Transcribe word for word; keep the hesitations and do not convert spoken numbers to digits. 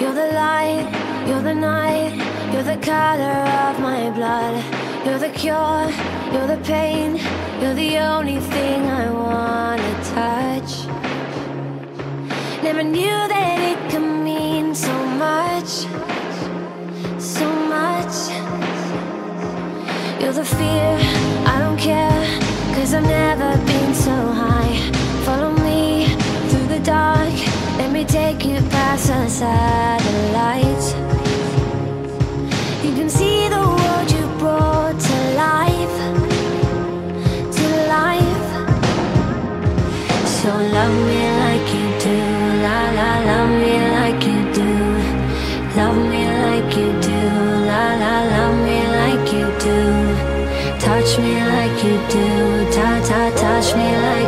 You're the light, you're the night, you're the color of my blood. You're the cure, you're the pain, you're the only thing I wanna touch. Never knew that it could mean so much, so much. You're the fear, I don't care, cause I've never been so high. Follow me through the dark, let me take you past the satellites. You can see the world you brought to life, to life. So love me like you do, la la, love me like you do. Love me like you do, la la, love me like you do. Touch me like you do, ta ta, touch me like